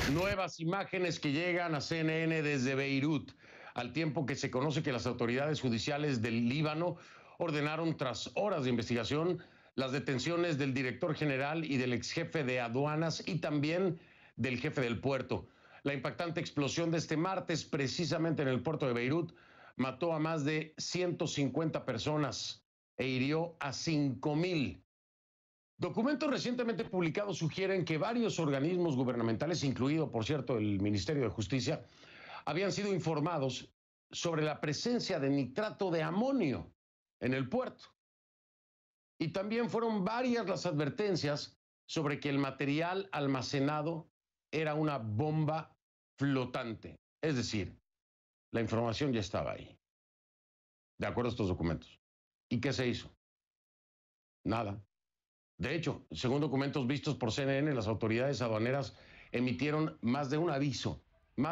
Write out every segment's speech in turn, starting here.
Nuevas imágenes que llegan a CNN desde Beirut, al tiempo que se conoce que las autoridades judiciales del Líbano ordenaron, tras horas de investigación, las detenciones del director general y del ex jefe de aduanas y también del jefe del puerto. La impactante explosión de este martes, precisamente en el puerto de Beirut, mató a más de 150 personas e hirió a 5,000. Documentos recientemente publicados sugieren que varios organismos gubernamentales, incluido, por cierto, el Ministerio de Justicia, habían sido informados sobre la presencia de nitrato de amonio en el puerto. Y también fueron varias las advertencias sobre que el material almacenado era una bomba flotante. Es decir, la información ya estaba ahí, de acuerdo a estos documentos. ¿Y qué se hizo? Nada. De hecho, según documentos vistos por CNN, las autoridades aduaneras emitieron más de un aviso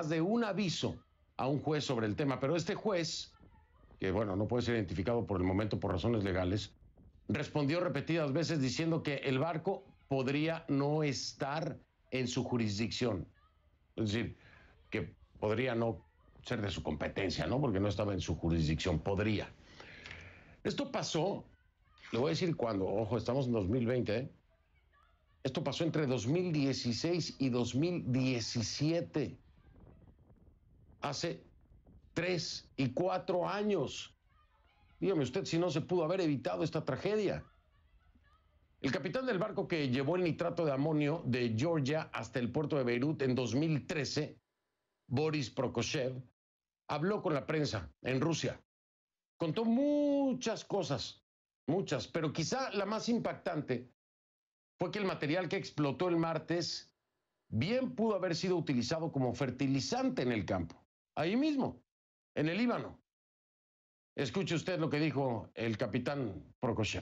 a un juez sobre el tema. Pero este juez, que bueno, no puede ser identificado por el momento por razones legales, respondió repetidas veces diciendo que el barco podría no estar en su jurisdicción. Es decir, que podría no ser de su competencia, ¿no? Porque no estaba en su jurisdicción, podría. Esto pasó, le voy a decir cuándo, ojo, estamos en 2020, ¿eh? Esto pasó entre 2016 y 2017. Hace 3 y 4 años. Dígame usted si no se pudo haber evitado esta tragedia. El capitán del barco que llevó el nitrato de amonio de Georgia hasta el puerto de Beirut en 2013, Boris Prokoshev, habló con la prensa en Rusia. Contó muchas cosas, muchas, pero quizá la más impactante fue que el material que explotó el martes bien pudo haber sido utilizado como fertilizante en el campo, ahí mismo, en el Líbano. Escuche usted lo que dijo el capitán Prokoshev.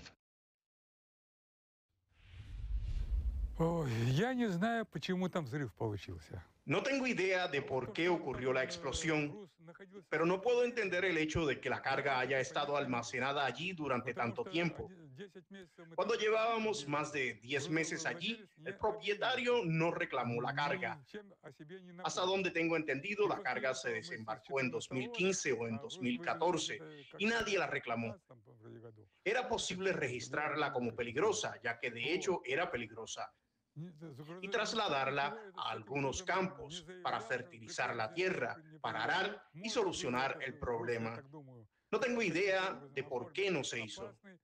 Ой, я не знаю, почему там взрыв получился. No tengo idea de por qué ocurrió la explosión, pero no puedo entender el hecho de que la carga haya estado almacenada allí durante tanto tiempo. Cuando llevábamos más de 10 meses allí, el propietario no reclamó la carga. Hasta donde tengo entendido, la carga se desembarcó en 2015 o en 2014 y nadie la reclamó. Era posible registrarla como peligrosa, ya que de hecho era peligrosa, y trasladarla a algunos campos para fertilizar la tierra, para arar y solucionar el problema. No tengo idea de por qué no se hizo.